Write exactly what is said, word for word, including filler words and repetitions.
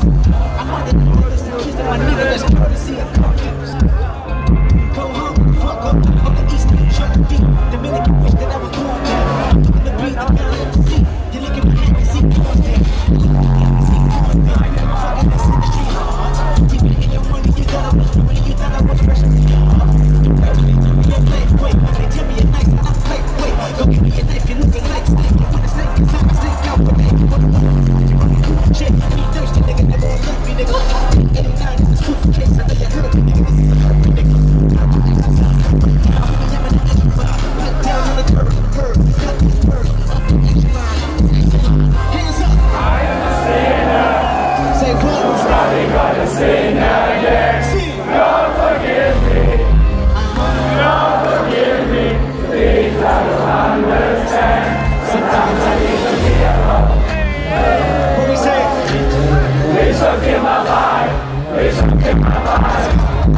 I'm under the orders to kiss my nigga, that's courtesy of confidence. Go home, fuck up, on the east, shut the beat. Dominican wish that I was born there. Looking to beat, I gotta let the seat. You look at my hand, you see cars there. You look at my hand, you see cars there. I'm fucking this in the street hard. Deep in your money, you gotta look for me. You thought I was fresh in the yard. You probably tell me you're late, wait. They tell me you're nice, and I'm late, wait. Go give me a knife, you're looking like snake. You put a snake inside my snake, out with it. What the fuck? Shit, me thirsty, nigga, never a left me, nigga. eighty-nine in the suitcase, I know you heard me, nigga. This is a hurt, nigga. Sing that again. God forgive me. God forgive me. Things I don't understand. Sometimes I need to be alone. What we say? Please forgive my life. Please forgive my life.